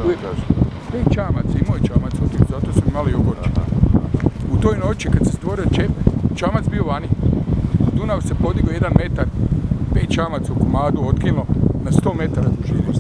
kaže? 5 čamaca, imao je čamac otiš, zato sam malo i ogorčen. U toj noći kad se stvorio čep, čamac bio vani. Dunav se podigao 1 metar, 5 čamaca u komadu otkinulo na 100 metara dužine.